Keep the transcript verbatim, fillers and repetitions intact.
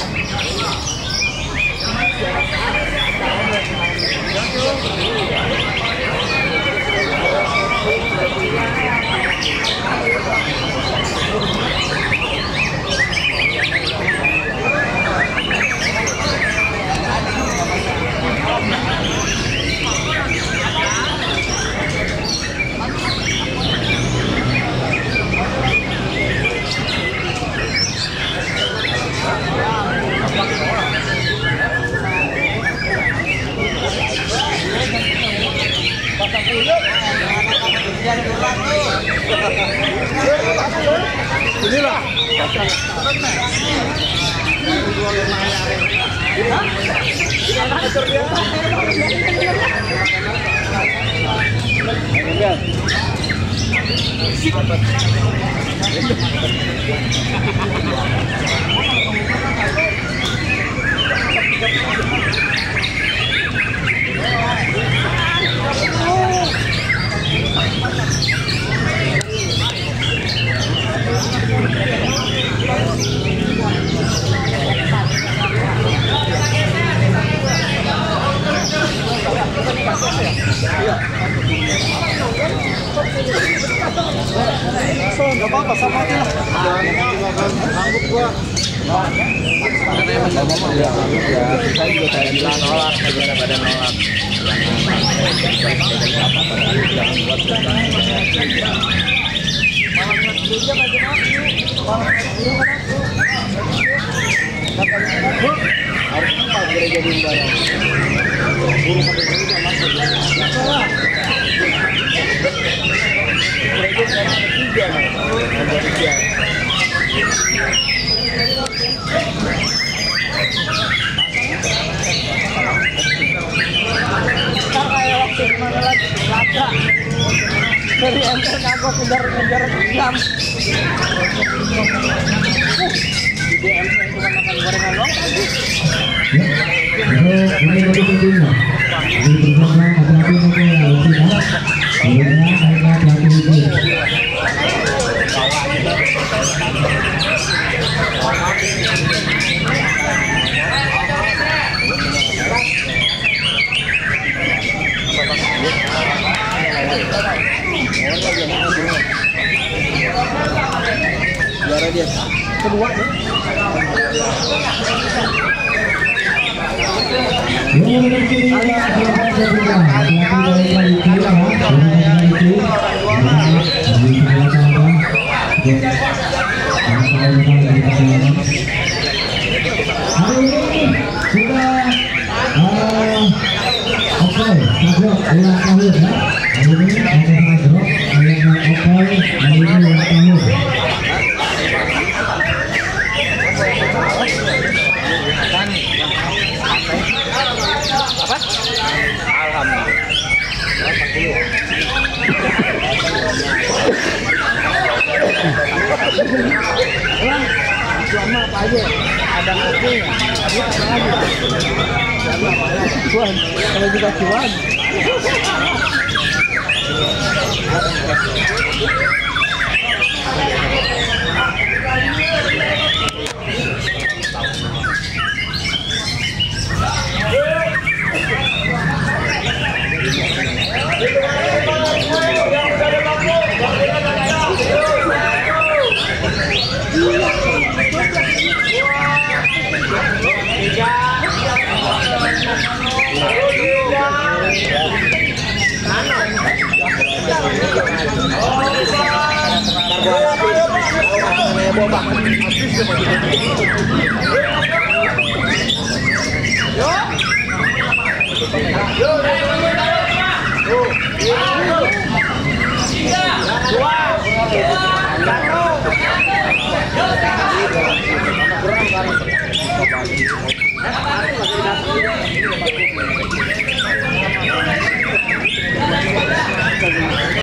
Inilah. Gak apa-apa sama aja lah. Sanggup gua. Karena emang gak mau ya. Saya juga saya bilang nolak, juga pada nolak. Jangan buat harus empat gereja di barang. Burung satu gereja masuk. Gereja sekarang ada tiga, ada tiga. Ntar kayak waktu mana lagi laka dari enter kagok kejar-kejar jam. Di M C cuma makan gorengan doang. Ini untuk tentunya. Ini bersama hati-hati nanti ya, tidak. Sebelumnya mereka pelaku itu. Juara dia kedua deh. Selama apa aja ada kopinya, dia apa aja. Cuan, kalau juga cuan. Boba.